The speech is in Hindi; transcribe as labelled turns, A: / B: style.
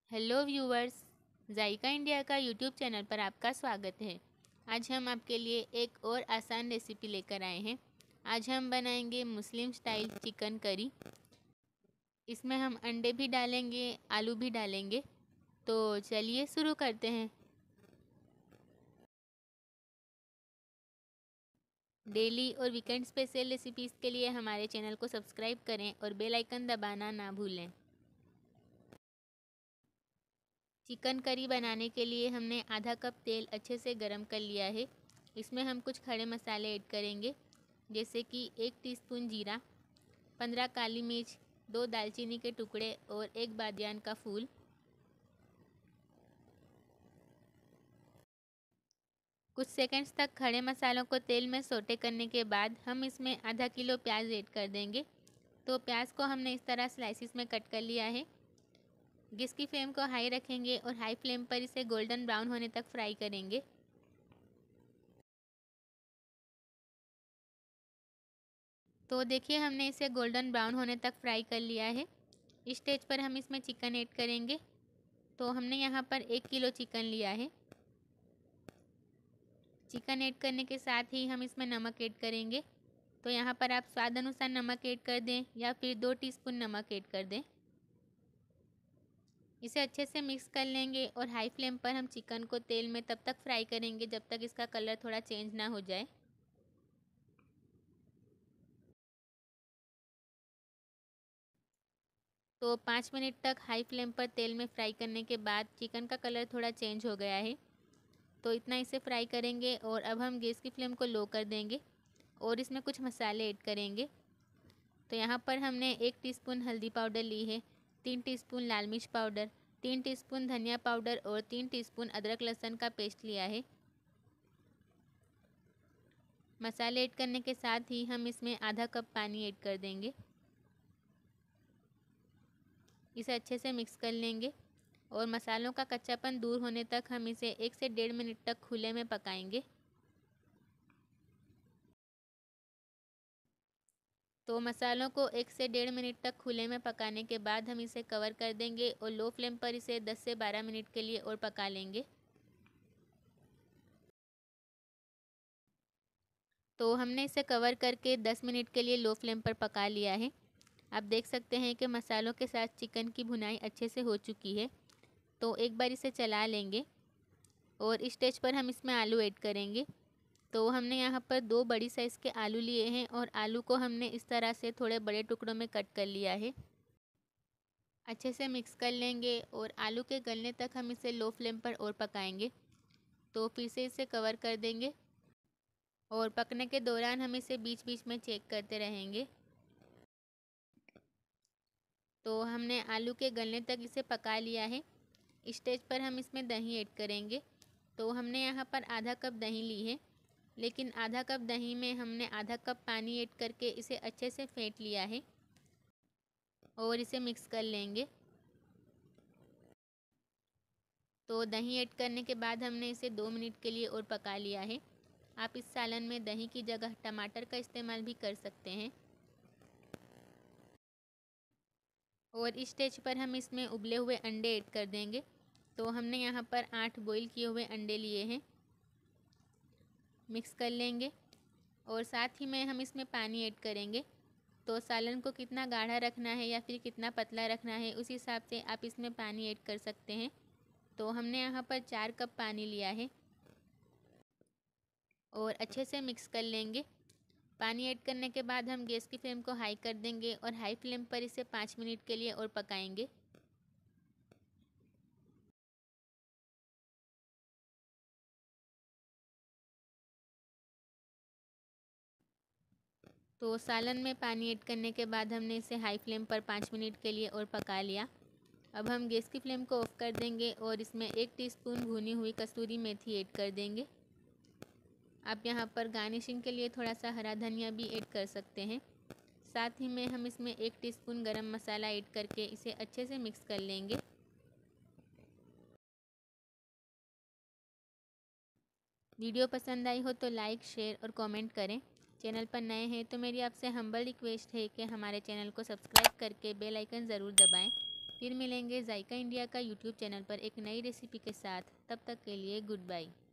A: हेलो व्यूवर्स, जायका इंडिया का यूट्यूब चैनल पर आपका स्वागत है। आज हम आपके लिए एक और आसान रेसिपी लेकर आए हैं। आज हम बनाएंगे मुस्लिम स्टाइल चिकन करी। इसमें हम अंडे भी डालेंगे, आलू भी डालेंगे। तो चलिए शुरू करते हैं। डेली और वीकेंड स्पेशल रेसिपीज़ के लिए हमारे चैनल को सब्सक्राइब करें और बेल आइकन दबाना ना भूलें। चिकन करी बनाने के लिए हमने आधा कप तेल अच्छे से गरम कर लिया है। इसमें हम कुछ खड़े मसाले ऐड करेंगे, जैसे कि 1 टीस्पून जीरा, 15 काली मिर्च, 2 दालचीनी के टुकड़े और 1 बादियान का फूल। कुछ सेकंड्स तक खड़े मसालों को तेल में सोटे करने के बाद हम इसमें आधा किलो प्याज ऐड कर देंगे। तो प्याज को हमने इस तरह स्लाइसिस में कट कर लिया है। गैस की फ्लेम को हाई रखेंगे और हाई फ्लेम पर इसे गोल्डन ब्राउन होने तक फ्राई करेंगे। तो देखिए, हमने इसे गोल्डन ब्राउन होने तक फ्राई कर लिया है। इस स्टेज पर हम इसमें चिकन ऐड करेंगे। तो हमने यहाँ पर 1 किलो चिकन लिया है। चिकन ऐड करने के साथ ही हम इसमें नमक ऐड करेंगे। तो यहाँ पर आप स्वाद अनुसार नमक ऐड कर दें या फिर 2 टीस्पून नमक ऐड कर दें। इसे अच्छे से मिक्स कर लेंगे और हाई फ्लेम पर हम चिकन को तेल में तब तक फ्राई करेंगे जब तक इसका कलर थोड़ा चेंज ना हो जाए। तो 5 मिनट तक हाई फ्लेम पर तेल में फ्राई करने के बाद चिकन का कलर थोड़ा चेंज हो गया है। तो इतना इसे फ्राई करेंगे और अब हम गैस की फ्लेम को लो कर देंगे और इसमें कुछ मसाले ऐड करेंगे। तो यहाँ पर हमने 1 टीस्पून हल्दी पाउडर ली है, 3 टीस्पून लाल मिर्च पाउडर, 3 टीस्पून धनिया पाउडर और 3 टीस्पून अदरक लहसुन का पेस्ट लिया है। मसाले ऐड करने के साथ ही हम इसमें आधा कप पानी ऐड कर देंगे। इसे अच्छे से मिक्स कर लेंगे और मसालों का कच्चापन दूर होने तक हम इसे 1 से 1.5 मिनट तक खुले में पकाएंगे। तो मसालों को 1 से 1.5 मिनट तक खुले में पकाने के बाद हम इसे कवर कर देंगे और लो फ्लेम पर इसे 10 से 12 मिनट के लिए और पका लेंगे। तो हमने इसे कवर करके 10 मिनट के लिए लो फ्लेम पर पका लिया है। आप देख सकते हैं कि मसालों के साथ चिकन की भुनाई अच्छे से हो चुकी है। तो एक बार इसे चला लेंगे और इस स्टेज पर हम इसमें आलू ऐड करेंगे। तो हमने यहाँ पर 2 बड़ी साइज़ के आलू लिए हैं और आलू को हमने इस तरह से थोड़े बड़े टुकड़ों में कट कर लिया है। अच्छे से मिक्स कर लेंगे और आलू के गलने तक हम इसे लो फ्लेम पर और पकाएंगे। तो फिर से इसे कवर कर देंगे और पकने के दौरान हम इसे बीच बीच में चेक करते रहेंगे। तो हमने आलू के गलने तक इसे पका लिया है। इस स्टेज पर हम इसमें दही ऐड करेंगे। तो हमने यहाँ पर आधा कप दही ली है, लेकिन आधा कप दही में हमने आधा कप पानी ऐड करके इसे अच्छे से फेंट लिया है और इसे मिक्स कर लेंगे। तो दही ऐड करने के बाद हमने इसे 2 मिनट के लिए और पका लिया है। आप इस सालन में दही की जगह टमाटर का इस्तेमाल भी कर सकते हैं। और इस स्टेज पर हम इसमें उबले हुए अंडे ऐड कर देंगे। तो हमने यहाँ पर 8 बॉईल किए हुए अंडे लिए हैं। मिक्स कर लेंगे और साथ ही में हम इसमें पानी ऐड करेंगे। तो सालन को कितना गाढ़ा रखना है या फिर कितना पतला रखना है, उस हिसाब से आप इसमें पानी ऐड कर सकते हैं। तो हमने यहाँ पर 4 कप पानी लिया है और अच्छे से मिक्स कर लेंगे। पानी ऐड करने के बाद हम गैस की फ्लेम को हाई कर देंगे और हाई फ्लेम पर इसे 5 मिनट के लिए और पकाएंगे। तो सालन में पानी ऐड करने के बाद हमने इसे हाई फ्लेम पर 5 मिनट के लिए और पका लिया। अब हम गैस की फ्लेम को ऑफ कर देंगे और इसमें 1 टीस्पून भुनी हुई कसूरी मेथी ऐड कर देंगे। आप यहाँ पर गार्निशिंग के लिए थोड़ा सा हरा धनिया भी ऐड कर सकते हैं। साथ ही में हम इसमें 1 टीस्पून गरम मसाला ऐड करके इसे अच्छे से मिक्स कर लेंगे। वीडियो पसंद आई हो तो लाइक, शेयर और कमेंट करें। चैनल पर नए हैं तो मेरी आपसे हम्बल रिक्वेस्ट है कि हमारे चैनल को सब्सक्राइब करके बेल आइकन ज़रूर दबाएं। फिर मिलेंगे जायका इंडिया का यूट्यूब चैनल पर एक नई रेसिपी के साथ। तब तक के लिए गुड बाय।